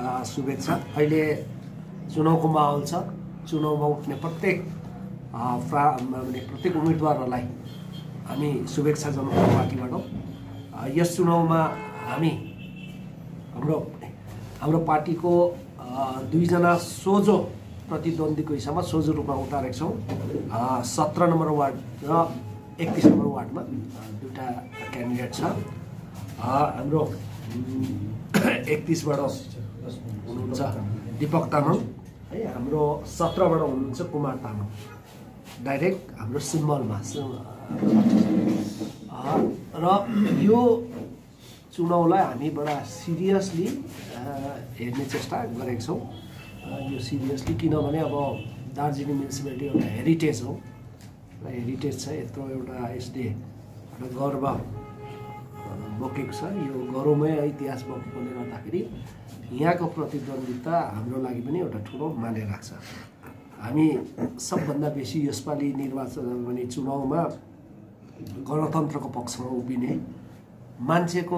शुभेच्छा। अहिले चुनावको माहौल छ। चुनावमा उठ्ने प्रत्येक उम्मेदवारहरूलाई हामी शुभेच्छा जनाउँछौँ पार्टीबाट। यस चुनावमा हामी हाम्रो पार्टीको 2 जना सोझो प्रतिद्वन्दीको हिसाबमा सोझो रूपमा उतारेका छौँ। 17 नम्बर वार्ड र 31 नम्बर वार्डमा 2टा क्यान्डिडेट छ। हाम्रो 31 बाट हुनुहुन्छ दीपक तामाङ है, हाम्रो 17 बाट हुनुहुन्छ कुमार तामाङ, डाइरेक्ट हाम्रो सिम्बलमा। र यो चुनावलाई हामी बडा सिरियसली हेर्ने चेष्टा गरेका छौँ। यो सिरियसली किनभने अब दार्जिलिङ म्युनिसिपालिटी एउटा हेरिटेज हो र हेरिटेज छ, यत्रो एउटा यसले एउटा गर्व बोकेको छ। यो गौरवमय इतिहास बोकेकोले गर्दाखेरि यहाँको प्रतिद्वन्दिता हाम्रो लागि पनि एउटा ठुलो माने राख्छ। हामी सबभन्दा बेसी यसपालि निर्वाचन भने चुनावमा गणतन्त्रको पक्षमा उभिने, मान्छेको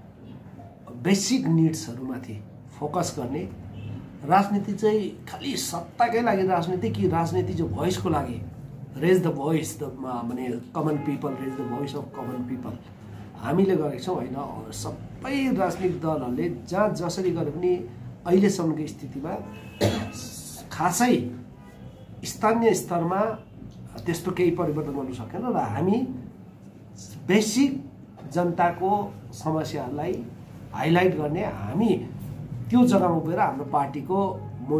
बेसिक निड्सहरूमाथि फोकस गर्ने, राजनीति चाहिँ खालि सत्ताकै लागि राजनीति कि राजनीति चाहिँ भोइसको लागि, रेज द भोइस माने common people, raise the voice of common people हामीले गरेका छौँ होइन। सबै राजनीतिक दलहरूले जहाँ जसरी गरे पनि अहिलेसम्मको स्थितिमा खासै स्थानीय स्तरमा त्यस्तो केही परिवर्तन गर्नु सकेन र हामी बेसिक जनताको समस्याहरूलाई हाइलाइट गर्ने, हामी त्यो जग्गामा उभिएर हाम्रो पार्टीको मूल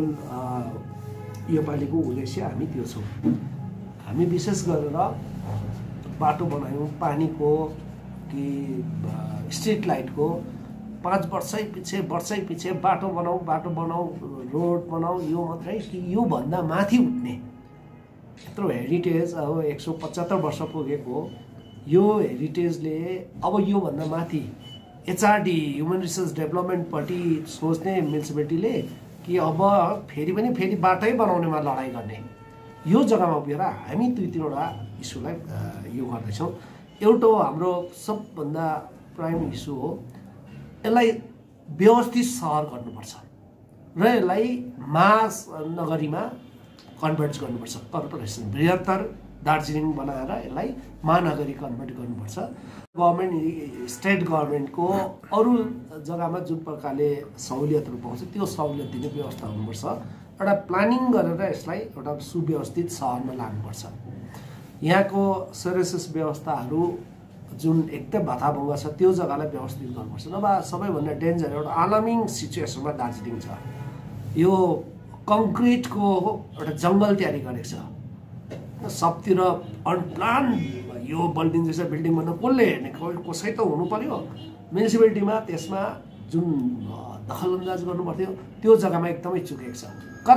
योपालिको उद्देश्य हामी त्यो छौँ। हामी विशेष गरेर बाटो बनायौँ, पानीको कि स्ट्रिट लाइटको 5 वर्षै पछि बाटो बनाऊ, रोड बनाऊ, यो मात्रै कि योभन्दा माथि उठ्ने यत्रो हेरिटेज अब 175 वर्ष पुगेको यो हेरिटेजले अब योभन्दा माथि एचआरडी ह्युमन रिसोर्स डेभलपमेन्टपट्टि सोच्ने म्युनिसिपालिटीले कि अब फेरि बाटै बनाउनेमा लडाइँ गर्ने, यो जग्गामा उभिएर हामी 2-3वटा इस्युलाई यो गर्दैछौँ। एउटा हाम्रो सबभन्दा प्राइम इस्यु हो, यसलाई व्यवस्थित सहर गर्नुपर्छ र यसलाई महानगरीमा कन्भर्ट गर्नुपर्छ। कर्पोरेसन बृहत्तर दार्जिलिङ बनाएर यसलाई महानगरी कन्भर्ट गर्नुपर्छ। गभर्मेन्ट स्टेट गभर्मेन्टको अरू जग्गामा जुन प्रकारले सहुलियतहरू पाउँछ त्यो सहुलियत दिने व्यवस्था हुनुपर्छ। एउटा प्लानिङ गरेर यसलाई एउटा सुव्यवस्थित सहरमा लानुपर्छ। यहाँको सर्भिसेस व्यवस्थाहरू जुन एकदम भत्ताभङ्ग छ त्यो जग्गालाई व्यवस्थित गर्नुपर्छ। नभए सबैभन्दा डेन्जर एउटा अलार्मिङ सिचुएसनमा दार्जिलिङ छ। यो कङ्क्रिटको एउटा जङ्गल तयारी गरेको छ, सबतिर अनप्लान यो बिल्डिङ जस्तो बिल्डिङ बन्न कसले हेर्ने, कसै त हुनु पर्यो म्युनिसिपालिटीमा। त्यसमा जुन दखलअन्दाज गर्नु पर्थ्यो त्यो जग्गामा एकदमै चुकेको छ।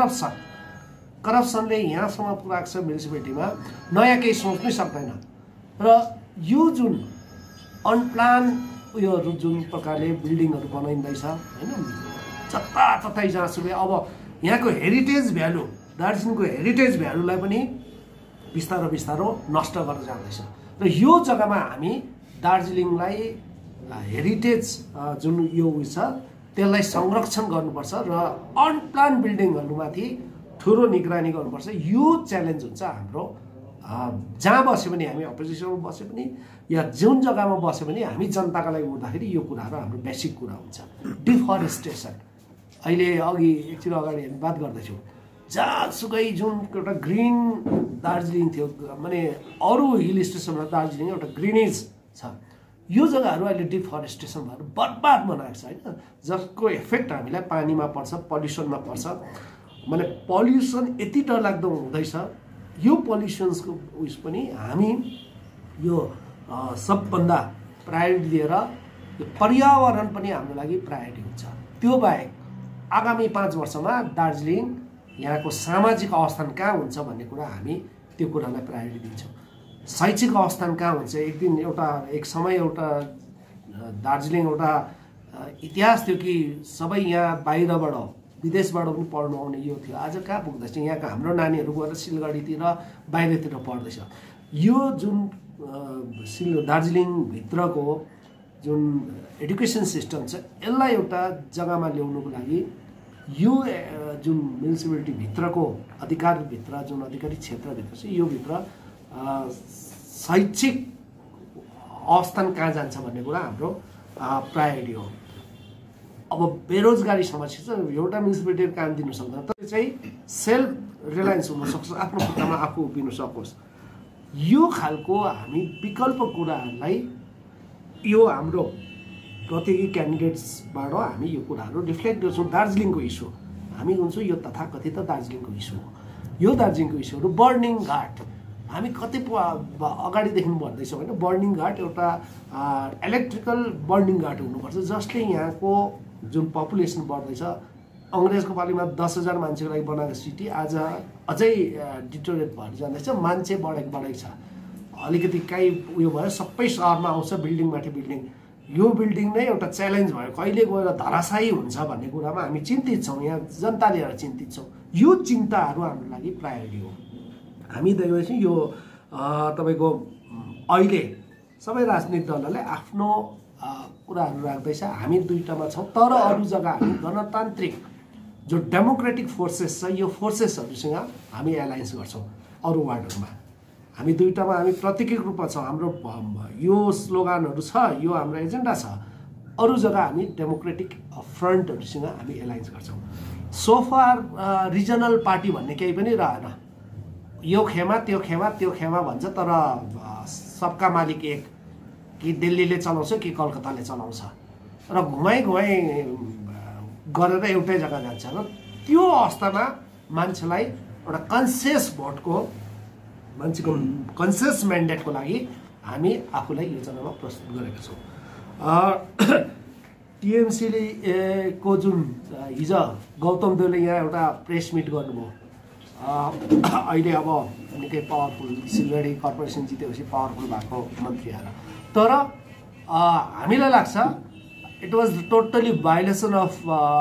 करप्सनले यहाँसम्म पुऱ्याएको छ म्युनिसिपालिटीमा, नयाँ केही सोच्नै सक्दैन। र यो जुन अनप्लान उयोहरू जुन प्रकारले बिल्डिङहरू बनाइँदैछ होइन, जताततै जहाँसुकै अब यहाँको हेरिटेज भ्यालु, दार्जिलिङको हेरिटेज भ्यालुलाई पनि बिस्तारो नष्ट गरेर जाँदैछ। र यो जग्गामा हामी दार्जिलिङलाई हेरिटेज जुन यो उयो छ त्यसलाई संरक्षण गर्नुपर्छ र अनप्लान बिल्डिङहरूमाथि ठुलो निगरानी गर्नुपर्छ। यो च्यालेन्ज हुन्छ हाम्रो। जहाँ बसे पनि हामी अपोजिसनमा बसे पनि या जुन जग्गामा बसे पनि हामी जनताका लागि उठ्दाखेरि यो कुराहरू हाम्रो बेसिक कुरा हुन्छ। डिफरेस्टेसन, अहिले अघि एकछिन अगाडि हामी बात गर्दैछौँ, जहाँसुकै जुन एउटा ग्रिन दार्जिलिङ थियो, माने अरू हिल स्टेसनमा दार्जिलिङ एउटा ग्रिनेज छ, यो जग्गाहरू अहिले डिफरेस्टेसन भएर बर्बाद बनाएको छ होइन, जसको इफेक्ट हामीलाई पानीमा पर्छ, पल्युसनमा पर्छ। माने पल्युसन यति डरलाग्दो हुँदैछ। यो पल्युसन्सको उस पनि हामी यो सबभन्दा प्रायोरिटी दिएर यो पर्यावरण पनि हाम्रो लागि प्रायोरिटी हुन्छ। त्यो बाहेक आगामी 5 वर्षमा दार्जिलिङ यहाँको सामाजिक अवस्थान कहाँ हुन्छ भन्ने कुरा हामी त्यो कुरालाई प्रायोरिटी दिन्छौँ। शैक्षिक अवस्थान कहाँ हुन्छ, एक समय एउटा दार्जिलिङ एउटा इतिहास थियो कि सबै यहाँ बाहिरबाट विदेशबाट पनि पढ्नु आउने यो थियो। आज कहाँ पुग्दैछ, यहाँका हाम्रो नानीहरू गएर सिलगढीतिर बाहिरतिर पढ्दैछ। यो जुन दार्जिलिङभित्रको जुन एडुकेसन सिस्टम छ यसलाई एउटा जग्गामा ल्याउनुको लागि यो जुन म्युनिसिपालिटी भित्रको अधिकारभित्र जुन अधिकारी क्षेत्रभित्र चाहिँ यो भित्र शैक्षिक अवस्थान कहाँ जान्छ भन्ने कुरा हाम्रो प्रायोरिटी हो। अब बेरोजगारी समस्या चाहिँ एउटा म्युनिसिपालिटीले काम दिन सक्दैन, तर चाहिँ सेल्फ रिलायन्स हुनसक्छ, आफ्नो खुट्टामा आफू उभिन सकोस्। यो खालको हामी विकल्प कुराहरूलाई यो हाम्रो प्रतियोगी क्यान्डिडेट्सबाट हामी यो कुराहरू रिफ्लेक्ट गर्छौँ। दार्जिलिङको इस्यु हामी हुन्छौँ यो तथाकथित दार्जिलिङको इस्यु हो। यो दार्जिलिङको इस्युहरू बर्निङ घाट हामी कति अगाडिदेखि भन्दैछौँ होइन, बर्निङ घाट एउटा इलेक्ट्रिकल बर्निङ घाट हुनुपर्छ जसले यहाँको जुन पपुलेसन बढ्दैछ। अङ्ग्रेजको पालिमा 10,000 मान्छेको लागि बनाएको सिटी आज अझै डिटोरेट भएर जाँदैछ, मान्छे बढेको छ। अलिकति काहीँ उयो भयो सबै सहरमा आउँछ बिल्डिङमाथि बिल्डिङ। यो बिल्डिङ नै एउटा च्यालेन्ज भयो, कहिले गएर धराशायी हुन्छ भन्ने कुरामा हामी चिन्तित छौँ, यहाँ जनताले एउटा चिन्तित छौँ। यो चिन्ताहरू हाम्रो लागि प्रायोरिटी हो। हामी चाहिँ यो तपाईँको अहिले सबै राजनीतिक दलहरूले आफ्नो कुराहरू राख्दैछ, हामी दुईटामा छौँ। तर अरू जग्गा हामी गणतान्त्रिक जो डेमोक्रेटिक फोर्सेस छ यो फोर्सेसहरूसँग हामी एलायन्स गर्छौँ। अरू वार्डहरूमा हामी दुईटामा हामी प्रतीकिक रूपमा छौँ। हाम्रो यो स्लोगानहरू छ, यो हाम्रो एजेन्डा छ। अरू जग्गा हामी डेमोक्रेटिक फ्रन्टहरूसँग हामी एलायन्स गर्छौँ। सोफार रिजनल पार्टी भन्ने केही पनि रहेन। यो खेमा त्यो खेमा त्यो खेमा भन्छ, तर सबका मालिक एक, कि दिल्लीले चलाउँछ कि कलकत्ताले चलाउँछ र घुमाइ गरेर एउटै जग्गा जान्छ। र त्यो अवस्थामा मान्छेलाई एउटा कन्सियस भोटको मान्छेको कन्सियस म्यान्डेटको लागि हामी आफूलाई यो जग्गामा प्रस्तुत गरेका छौँ। टिएमसीले को जुन हिजो गौतम देवले यहाँ एउटा प्रेस मिट गर्नुभयो, अहिले अब निकै पावरफुल सिलगढी कर्पोरेसन जितेपछि पावरफुल भएको मन्त्री आएर, तर हामीलाई लाग्छ it was totally violation of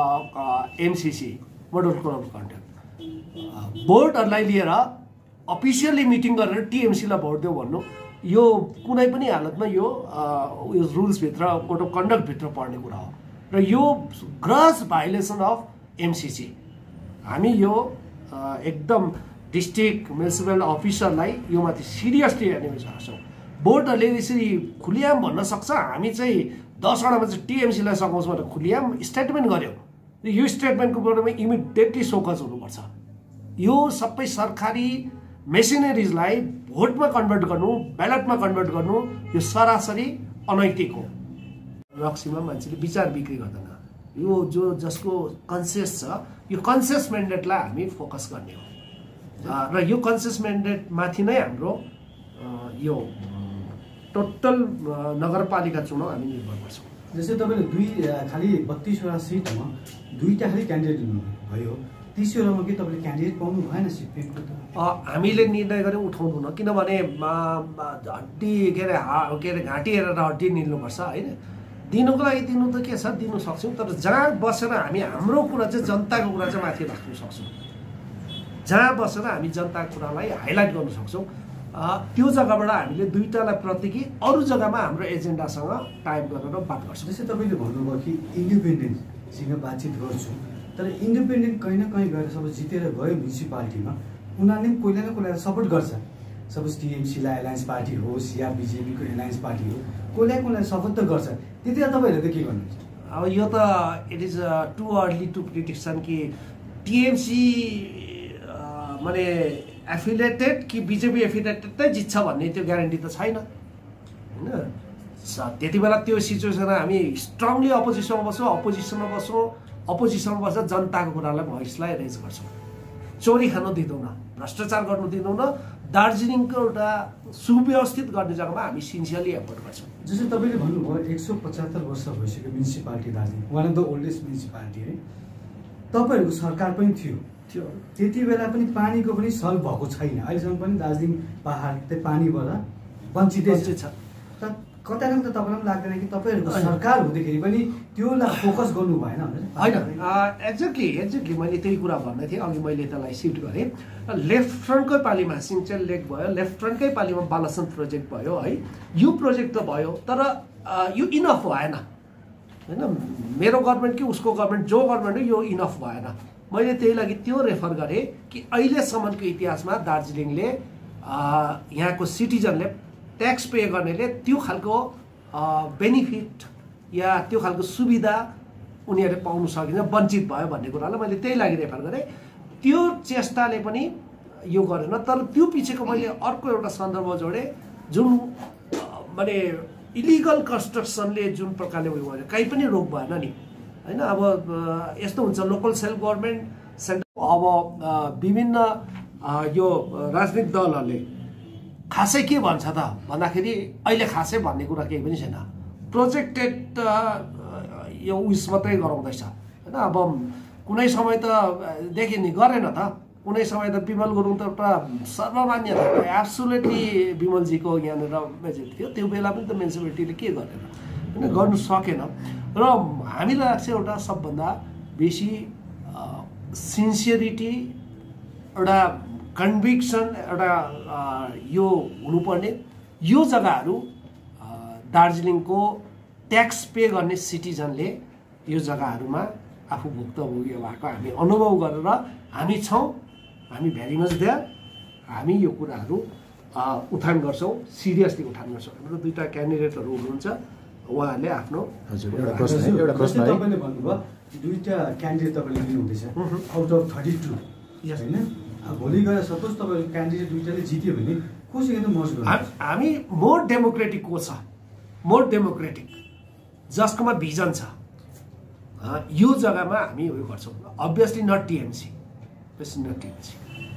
MCC model code of conduct. भोटहरूलाई लिएर अफिसियल्ली मिटिङ गरेर टिएमसीलाई भोट देऊ भन्नु यो कुनै पनि हालतमा यो रुल्सभित्र कोड अफ कन्डक्टभित्र पर्ने कुरा हो र यो ग्रस भाइलेसन अफ एमसिसी। हामी यो एकदम डिस्ट्रिक्ट म्युनिसिपल अफिसरलाई यो माथि सिरियसली हेर्ने चाहन्छौँ। भोटहरूले यसरी खुलियाम भन्न सक्छ हामी चाहिँ 10वटामा चाहिँ टिएमसीलाई सघाउँछौँ भनेर खुलियाम स्टेटमेन्ट गर्यो। यो स्टेटमेन्टको बारेमा इमिडिएटली सोकस हुनुपर्छ। यो सबै सरकारी मेसिनरिजलाई भोटमा कन्भर्ट गर्नु, ब्यालेटमा कन्भर्ट गर्नु यो सरासरी अनैतिक हो। रक्सीमा मान्छेले विचार बिक्री गर्दैन। यो जो जसको कन्सियस छ यो कन्सियस म्यान्डेटलाई हामी फोकस गर्ने हो र यो कन्सियस म्यान्डेट माथि नै हाम्रो यो टोटल नगरपालिका चुनाव हामी निर्भर गर्छौँ। जस्तै तपाईँले खालि 32वटा सिटमा 2टा खालि क्यान्डिडेट भयो, 30वटामा के तपाईँले क्यान्डिडेट पाउनु भएन सिट पेनको? हामीले निर्णय गरेर उठाउनु न, किनभने हड्डी के अरे घाँटी हेरेर हड्डी निल्नुपर्छ होइन। दिनुको लागि दिनु त के छ दिनु सक्छौँ, तर जहाँ बसेर हामी हाम्रो कुरा चाहिँ जनताको कुरा चाहिँ माथि राख्न सक्छौँ, जहाँ बसेर हामी जनताको कुरालाई हाइलाइट गर्न सक्छौँ त्यो जग्गाबाट हामीले दुईटालाई प्रतीकी अरू जग्गामा हाम्रो एजेन्डासँग टाइप गरेर बात गर्छौँ। जस्तै तपाईँले भन्नुभयो कि इन्डिपेन्डेन्टसँग बातचित गर्छु, तर इन्डिपेन्डेन्ट कहीँ न कहीँ गएर सबै जितेर गयो म्युनिसिपालिटीमा उनीहरूले पनि कोही न कोही सपोर्ट गर्छ। सपोज टिएमसीलाई एलायन्स पार्टी होस् या बिजेपीको एलायन्स पार्टी हो, कोहीलाई सपोर्ट त गर्छ। त्यति तपाईँहरूले त के गर्नुहुन्छ? अब यो त it is too early to prediction कि टिएमसी माने एफिलिएटेड कि बिजेपी एफिलिएटेड नै जित्छ भन्ने त्यो ग्यारेन्टी त छैन होइन। त्यति बेला त्यो सिचुएसनमा हामी स्ट्रङली अपोजिसनमा बस्छौँ, अपोजिसनमा बस्दा जनताको कुरालाई भोइसलाई रेज गर्छौँ। चोरी खानु दिँदैनौँ, भ्रष्टाचार गर्नु दिँदैनौँ, दार्जिलिङको एउटा सुव्यवस्थित गर्ने जग्गामा हामी सिन्सियरली एफोर्ट गर्छौँ। जस्तै तपाईँले भन्नुभयो 175 वर्ष भइसक्यो municipality Darjeeling, one of the oldest municipality है। तपाईँहरूको सरकार पनि थियो, त्यति बेला पनि पानीको पनि सल्भ भएको छैन, अहिलेसम्म पनि दार्जिलिङ पहाड त्यही पानीबाट वञ्चितै छ। कता न कता तपाईँलाई पनि लाग्दैन कि तपाईँहरूको सरकार हुँदाखेरि पनि त्योलाई फोकस गर्नु भएन होइन? एक्ज्याक्टली मैले त्यही कुरा भन्दै थिएँ अघि, मैले त्यसलाई सिफ्ट गरेँ। लेफ्ट फ्रन्टकै पालिमा सिङ्चेल लेक भयो, लेफ्ट फ्रन्टकै पालिमा बालासन प्रोजेक्ट भयो है, यो प्रोजेक्ट त भयो, तर यो इनफ भएन। होइन मेरो गभर्मेन्ट कि उसको गभर्मेन्ट जो गभर्मेन्ट हो यो इनफ भएन। मैले त्यही लागि त्यो रेफर गरेँ कि अहिलेसम्मको इतिहासमा दार्जिलिङले यहाँको सिटिजनले ट्याक्स पे गर्नेले त्यो खालको बेनिफिट या त्यो खालको सुविधा उनीहरूले पाउनु सकिन्छ, वञ्चित भयो भन्ने कुरालाई मैले त्यही लागि रेफर गरेँ। त्यो चेष्टाले पनि यो गरेन। तर त्यो पछिको मैले अर्को एउटा सन्दर्भ जोडेँ, जुन माने इलिगल कन्स्ट्रक्सनले जुन प्रकारले उयो गर्यो कहीँ पनि रोक भएन नि होइन। अब यस्तो हुन्छ लोकल सेल्फ गभर्मेन्ट सेन्टर अब विभिन्न यो राजनीतिक दलहरूले खासै के भन्छ त भन्दाखेरि अहिले खासै भन्ने कुरा केही पनि छैन, प्रोजेक्टेड यो उस मात्रै गराउँदैछ होइन। अब कुनै समय त देखि नि गरेन त, कुनै समय त विमल गुरुङ त एउटा सर्वमान्य एब्सोल्युटली विमलजीको यहाँनिर मेजोरिटी थियो, त्यो बेला पनि त म्युनिसिपालिटीले के गरेन होइन, गर्नु सकेन। र हामीलाई लाग्छ एउटा सबभन्दा बेसी सिन्सियरिटी, एउटा कन्भिक्सन, एउटा यो हुनुपर्ने। यो जग्गाहरू दार्जिलिङको ट्याक्स पे गर्ने सिटिजनले यो जग्गाहरूमा आफू भुक्तभोगी भएको हामी अनुभव गरेर हामी छौँ, हामी भेरी मच देयर। हामी यो कुराहरू उठान गर्छौँ, सिरियसली उठान गर्छौँ। हाम्रो दुईवटा क्यान्डिडेटहरू हुनुहुन्छ, उहाँहरूले आफ्नो तपाईँले भन्नुभयो दुईवटा क्यान्डिडेट तपाईँले लिनुहुँदैछ आउट अफ 32 होइन। भोलि गएर सपोज तपाईँको क्यान्डिडेट दुईवटाले जित्यो भने कोसँग त मर्ज गर्नु? हामी मोर डेमोक्रेटिक को छ, मोर डेमोक्रेटिक जसकोमा भिजन छ, यो जग्गामा हामी उयो गर्छौँ। Obviously not TMC, not TMC.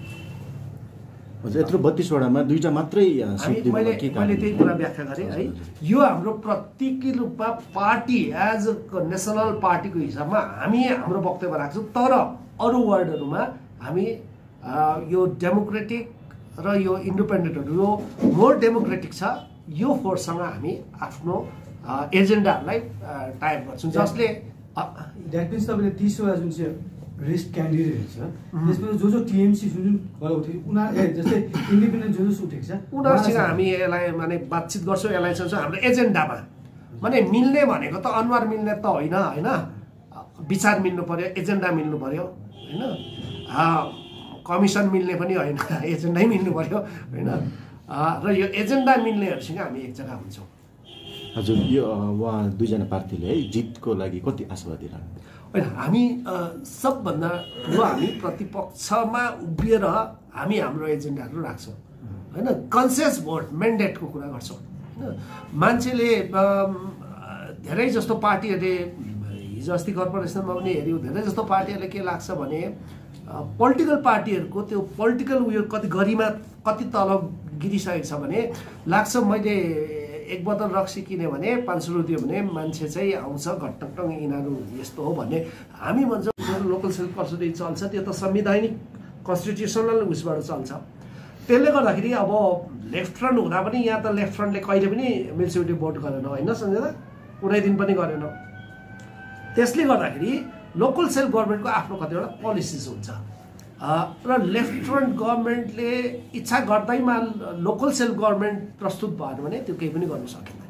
यत्रो 32 वडामा दुईटा मात्रै मैले त्यही कुरा व्याख्या गरेँ है। यो हाम्रो प्रतीकी रूपमा पार्टी एज अ नेसनल पार्टीको हिसाबमा हामी हाम्रो वक्तव्य राख्छौँ। तर अरू वार्डहरूमा हामी यो डेमोक्रेटिक र यो इन्डिपेन्डेन्टहरू यो मोर डेमोक्रेटिक छ, यो फोर्ससँग हामी आफ्नो एजेन्डाहरूलाई टाइप गर्छौँ, जसले द्याट मिन्स तपाईँले 30 वटा जुन चाहिँ रेस्ट क्यान्डिडेट छ त्यसमा जो टिएमसी जुन उठे उनीहरू जस्तै इन्डिपेन्डेन्ट जो उठेको छ उनीहरूसँग हामी यसलाई माने बातचित गर्छौँ, यसलाई चाहिँ हाम्रो एजेन्डामा माने मिल्ने भनेको त अनुहार मिल्ने त होइन होइन, विचार मिल्नु पर्यो, एजेन्डा मिल्नु पर्यो होइन, कमिसन मिल्ने पनि होइन, एजेन्डै मिल्नु पर्यो होइन। र यो एजेन्डा मिल्नेहरूसँग हामी एक जग्गा हुन्छौँ। हजुर, यो उहाँ दुईजना प्रार्थीले है जितको लागि कति आशावादी रहनु? होइन, हामी सबभन्दा ठुलो हामी प्रतिपक्षमा उभिएर हामी हाम्रो एजेन्डाहरू राख्छौँ होइन। कन्सियस भोट मेन्डेटको कुरा गर्छौँ होइन। मान्छेले धेरै जस्तो पार्टीहरूले हिजो अस्ति कर्पोरेसनमा पनि हेऱ्यो, धेरै जस्तो पार्टीहरूले के लाग्छ भने पोलिटिकल पार्टीहरूको त्यो पोलिटिकल उयो कति गरिमा कति तल गिरिसकेको छ भने लाग्छ मैले एक बोतल रक्सी किन्यो भने 500 रुपियाँ भने मान्छे चाहिँ आउँछ घटटङ यिनीहरू यस्तो हो भन्ने हामी भन्छौँ। लोकल सेल्फ कन्स्टिट्युसन चल्छ, त्यो त संवैधानिक कन्स्टिट्युसनल उसबाट चल्छ। त्यसले गर्दाखेरि अब लेफ्ट फ्रन्ट हुँदा पनि यहाँ त लेफ्ट फ्रन्टले कहिले पनि म्युनिसिपालिटी भोट गरेन होइन सञ्जय, कुनै दिन पनि गरेन। त्यसले गर्दाखेरि लोकल सेल्फ गभर्मेन्टको आफ्नो कतिवटा पोलिसिज हुन्छ र लेफ्ट फ्रन्ट गभर्मेन्टले इच्छा गर्दैमा लोकल सेल्फ गभर्मेन्ट प्रस्तुत भएन भने त्यो केही पनि गर्न सकिँदैन।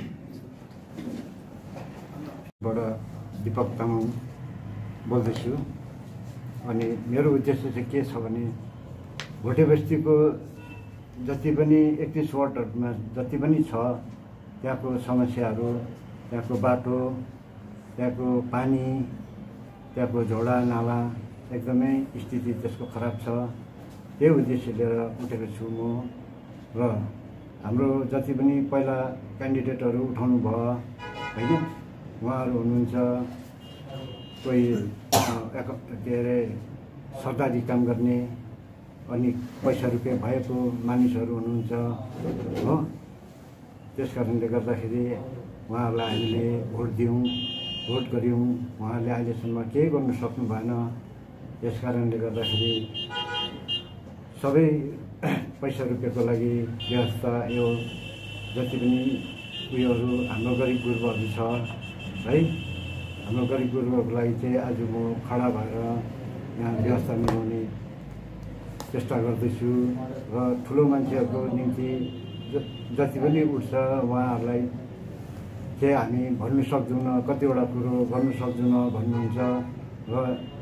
दीपक तामाङ बोल्दैछु। अनि मेरो उद्देश्य चाहिँ के छ भने भोटे बस्तीको जति पनि 31 वार्डहरूमा जति पनि छ त्यहाँको समस्याहरू, त्यहाँको बाटो, त्यहाँको पानी, त्यहाँको झोडा नाला एकदमै स्थिति त्यसको खराब छ। त्यही उद्देश्य लिएर उठेको छु म। र हाम्रो जति पनि पहिला क्यान्डिडेटहरू उठाउनु भयो होइन, उहाँहरू हुनुहुन्छ कोही के अरे सरकारी काम गर्ने, अनि पैसा रुपियाँ भएको मानिसहरू हुनुहुन्छ हो। त्यस कारणले गर्दाखेरि उहाँहरूलाई हामीले भोट गऱ्यौँ, उहाँहरूले अहिलेसम्म केही गर्नु सक्नु भएन। त्यस कारणले गर्दाखेरि सबै पैसा रुपियाँको लागि व्यवस्था यो जति पनि उयोहरू हाम्रो गरिब गुरुबाहरू छ है, हाम्रो गरिब गुरुबाहरूको लागि चाहिँ आज म खडा भएर यहाँ व्यवस्था मिलाउने चेष्टा गर्दैछु। र ठुलो मान्छेहरूको निम्ति जति पनि उठ्छ उहाँहरूलाई चाहिँ हामी भन्नु सक्दैनौँ, कतिवटा कुरो गर्नु सक्दैनौँ भन्नुहुन्छ र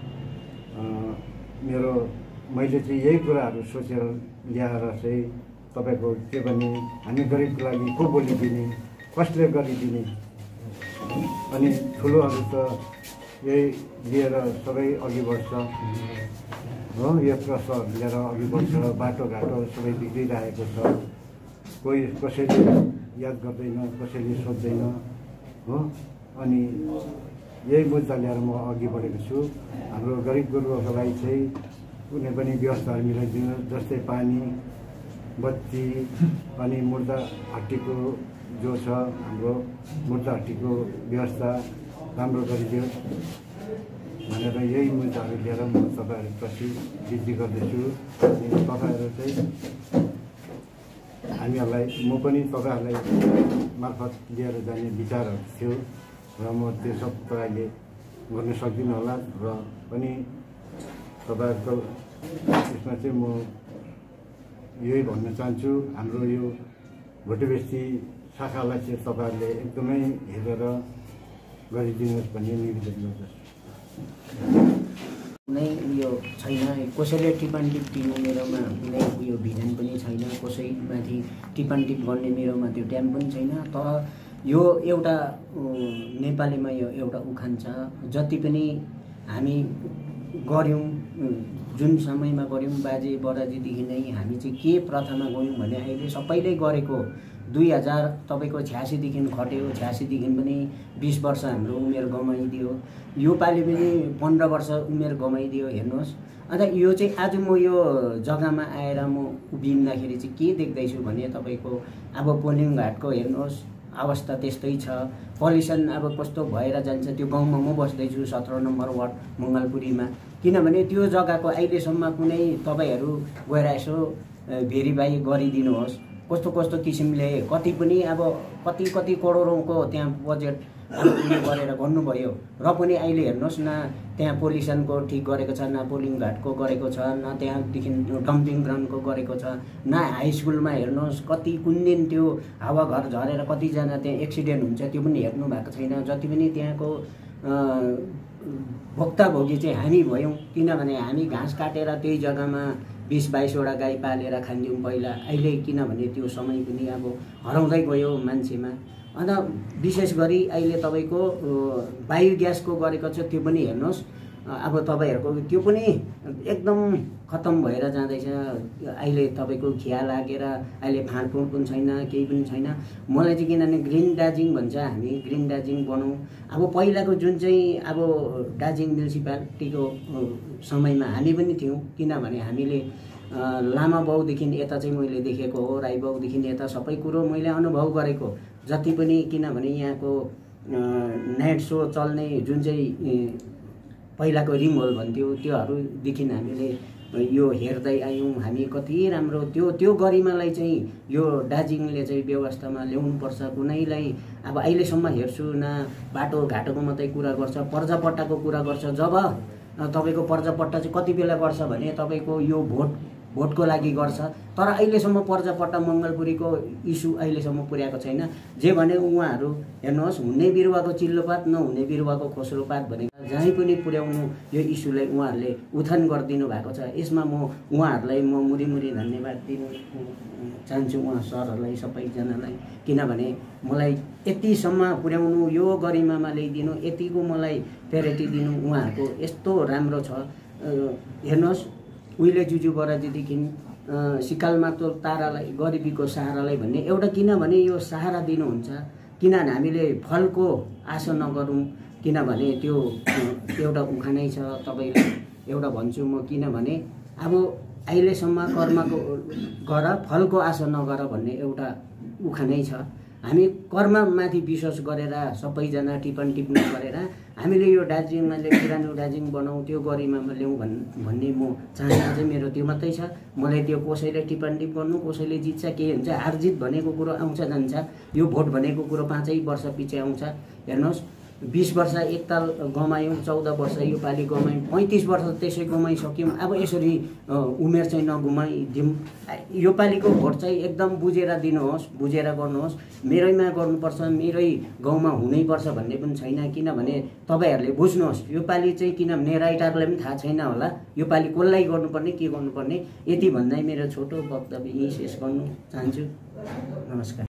मैले चाहिँ यही कुराहरू सोचेर ल्याएर चाहिँ तपाईँको के भने हामी गरिबको लागि को बोलिदिने, कसले गरिदिने, अनि ठुलोहरू त यही लिएर सबै अघि बढ्छ हो, यो प्रश्नहरू लिएर अघि बढ्छ, बाटोघाटो सबै बिग्रिरहेको छ, कोही कसैले याद गर्दैन, कसैले सोध्दैन हो। अनि यही मुद्दा लिएर म अघि बढेको छु। हाम्रो गरिब गुरुबाको लागि चाहिँ कुनै पनि व्यवस्थाहरू मिलाइदिनु, जस्तै पानी, बत्ती, अनि मुर्दा हट्टीको जो छ हाम्रो मुर्दा हट्टीको व्यवस्था राम्रो गरिदियोस् भनेर यही मुद्दाहरू लिएर म तपाईँहरूप्रति विज्ञप्ति गर्दैछु। अनि तपाईँहरू चाहिँ हामीहरूलाई, म पनि तपाईँहरूलाई मार्फत लिएर जाने विचारहरू थियो र म त्यो सब तपाईँले गर्न सक्दिनँ होला र पनि तपाईँहरूको यसमा चाहिँ म यही भन्न चाहन्छु, हाम्रो यो भोटेबेस्ती शाखालाई चाहिँ तपाईँहरूले एकदमै हेरेर गरिदिनुहोस् भन्ने निवेदन गर्दछु। कुनै उयो छैन, कसैले टिपानटिप दिने मेरोमा कुनै उयो भिजन पनि छैन, कसैमाथि टिपानटिप गर्ने मेरोमा त्यो टाइम पनि छैन। तर यो एउटा नेपालीमा यो एउटा उखान छ, जति पनि हामी गऱ्यौँ, जुन समयमा गऱ्यौँ, बाजे बराजीदेखि नै हामी चाहिँ के प्रथामा गयौँ भने अहिले सबैले गरेको 2000 तपाईँको 86देखि खट्यो, 86देखि पनि 20 वर्ष हाम्रो उमेर गमाइदियो, यो पालि पनि 15 वर्ष उमेर गमाइदियो। हेर्नुहोस्, अन्त यो चाहिँ आज म यो जग्गामा आएर म उभिँदाखेरि चाहिँ के देख्दैछु भने तपाईँको अब पोलिङ घाटको हेर्नुहोस् अवस्था त्यस्तै छ, पल्युसन अब कस्तो भएर जान्छ। त्यो गाउँमा म बस्दैछु 17 नम्बर वार्ड मङ्गलपुरीमा, किनभने त्यो जग्गाको अहिलेसम्म कुनै तपाईँहरू गएर यसो भेरिफाई गरिदिनुहोस् कस्तो कस्तो किसिमले कति पनि अब कति करोडौँको त्यहाँ बजेट उयो गरेर गर्नुभयो र पनि अहिले हेर्नुहोस् न त्यहाँ पोल्युसनको ठिक गरेको छ, न पोलिङ घाटको गरेको छ, न त्यहाँदेखि डम्पिङ ग्राउन्डको गरेको छ, न हाई स्कुलमा हेर्नुहोस् कति कुन दिन त्यो हावा घर झरेर कतिजना त्यहाँ एक्सिडेन्ट हुन्छ त्यो पनि हेर्नु भएको छैन। जति पनि त्यहाँको भोक्ताभोगी चाहिँ हामी भयौँ, किनभने हामी घाँस काटेर त्यही जग्गामा 20-22 वटा गाई पालेर खान्थ्यौँ पहिला। अहिले किनभने त्यो समय पनि अब हराउँदै गयो मान्छेमा। अन्त विशेष गरी अहिले तपाईँको बायोग्यासको गरेको छ, त्यो पनि हेर्नुहोस् अब तपाईँहरूको त्यो पनि एकदम खत्तम भएर जाँदैछ। अहिले तपाईँको खिया लागेर अहिले फाँडफुँड पनि छैन, केही पनि छैन। मलाई चाहिँ किनभने ग्रिन दार्जिलिङ भन्छ, हामी ग्रिन दार्जिलिङ बनाउँ। अब पहिलाको जुन चाहिँ अब दार्जिलिङ म्युनिसिपालिटीको समयमा हामी पनि थियौँ, किनभने हामीले लामा बाउदेखि यता चाहिँ मैले देखेको हो, राई बाउदेखि यता सबै कुरो मैले अनुभव गरेको जति पनि, किनभने यहाँको नाइट सो चल्ने जुन चाहिँ पहिलाको रिङ होल भन्थ्यो त्योहरूदेखि हामीले यो हेर्दै आयौँ। हामी कति राम्रो त्यो गरिमालाई चाहिँ यो दार्जिलिङले चाहिँ व्यवस्थामा ल्याउनुपर्छ। कुनैलाई अब अहिलेसम्म हेर्छु न बाटोघाटोको मात्रै कुरा गर्छ, पर्जापट्टाको कुरा गर्छ। जब तपाईँको पर्जापट्टा चाहिँ कति बेला गर्छ भने तपाईँको यो भोटको लागि गर्छ, तर अहिलेसम्म पर्जापट्टा मङ्गलपुरीको इस्यु अहिलेसम्म पुर्याएको छैन। जे भने उहाँहरू हेर्नुहोस्, हुने बिरुवाको चिल्लोपात नहुने बिरुवाको खोस्रोपात भनेको जहीँ पनि पुर्याउनु यो इस्युलाई उहाँहरूले उत्थान गरिदिनु भएको छ। यसमा म उहाँहरूलाई म मुरी धन्यवाद दिन चाहन्छु, उहाँ सरहरूलाई सबैजनालाई, किनभने मलाई यतिसम्म पुर्याउनु, यो गरिमामा ल्याइदिनु, यतिको मलाई प्यारिटी दिनु उहाँहरूको यस्तो राम्रो छ। हेर्नुहोस्, उहिले जुजु बराजीदेखि सिकालमा त तारालाई गरिबीको सहारालाई भन्ने एउटा, किनभने यो सहारा दिनुहुन्छ, किनभने हामीले फलको आशा नगरौँ, किनभने त्यो एउटा उखानै छ तपाईँलाई एउटा भन्छु म, किनभने अब अहिलेसम्म कर्मको गर फलको आशा नगर भन्ने एउटा उखानै छ। हामी कर्ममाथि विश्वास गरेर सबैजना टिप्पणी गरेर हामीले यो दार्जिलिङमा पुरानो दार्जिलिङ बनाऊ, त्यो गरिमामा ल्याउँ भन्ने म चाहना चाहिँ मेरो त्यो मात्रै छ। मलाई त्यो कसैले टिप्पणी गर्नु, कसैले जित्छ के हुन्छ, हार जित भनेको कुरो आउँछ जान्छ, यो भोट भनेको कुरो 5 वर्ष पछि आउँछ। हेर्नुहोस्, 20 वर्ष एकताल गमायौँ, 14 वर्ष योपालि गमायौँ, 35 वर्ष त्यसै गुमाइसक्यौँ। अब यसरी उमेर चाहिँ नगुमाइदिउँ। योपालिको भोट चाहिँ एकदम बुझेर दिनुहोस्, बुझेर गर्नुहोस्। मेरैमा गर्नुपर्छ, मेरै गाउँमा हुनैपर्छ भन्ने पनि छैन। किनभने तपाईँहरूले बुझ्नुहोस्, योपालि चाहिँ किनभने राइटरलाई पनि थाहा छैन होला योपालि कसलाई गर्नुपर्ने, के गर्नुपर्ने। यति भन्दै मेरो छोटो वक्तव्य यहीँ शेष गर्न चाहन्छु। नमस्कार।